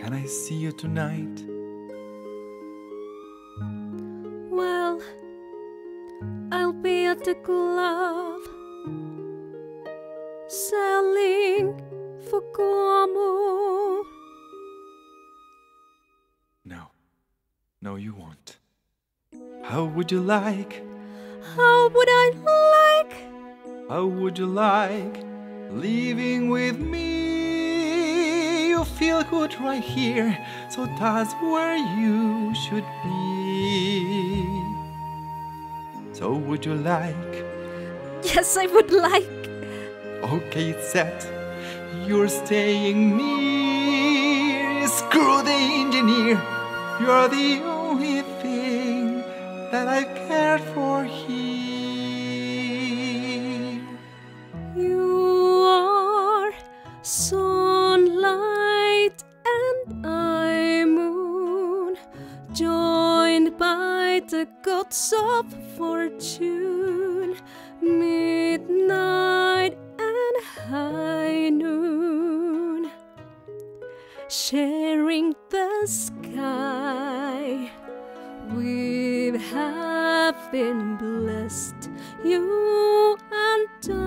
Can I see you tonight? Well, I'll be at the club selling for Guamo. No, you won't. How would you like? How would I like? How would you like living with me? You feel good right here, so that's where you should be. So would you like? Yes, I would like. Okay, it's set. You're staying near. Screw the engineer. You're the only thing that I cared for here. You are sunlight and I'm moon, joined by the gods of fortune, midnight and high noon, sharing the sky. We have been blessed, you and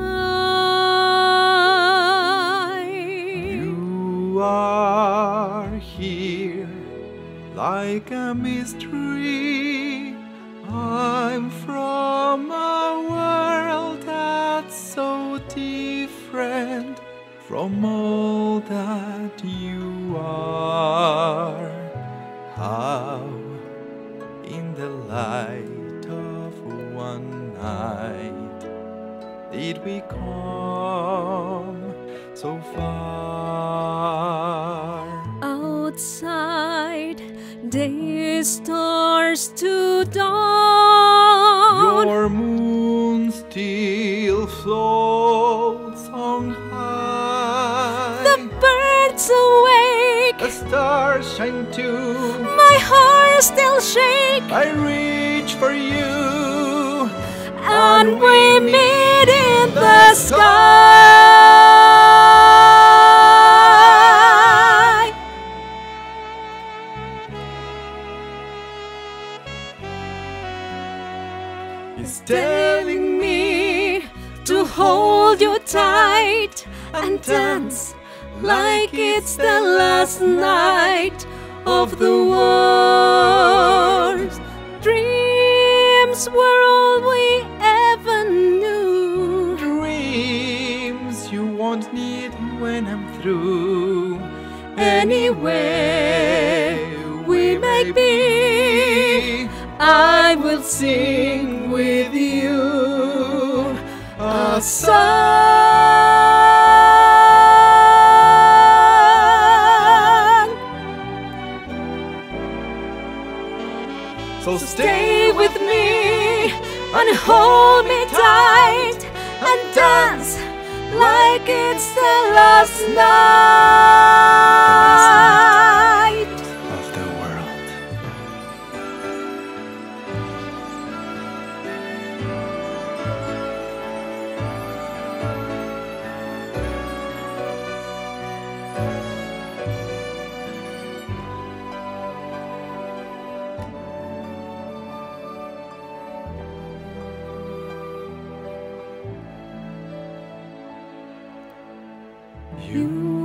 I. You are here like a mystery. I'm from a world that's so different from all that you are. How in the light of one night did we come so far? Outside, day stars to dawn. Your moon still floats on high. The birds awake, The stars shine too. my heart still shake, I reach for you, and we meet in the sky. He's Telling me to hold you tight and dance like it's the last night of the world. Dreams were all we ever knew. dreams you won't need when I'm through. Anywhere we may be, I will sing with you a song. So Stay with me and hold me tight and dance like it's the last night of the world. You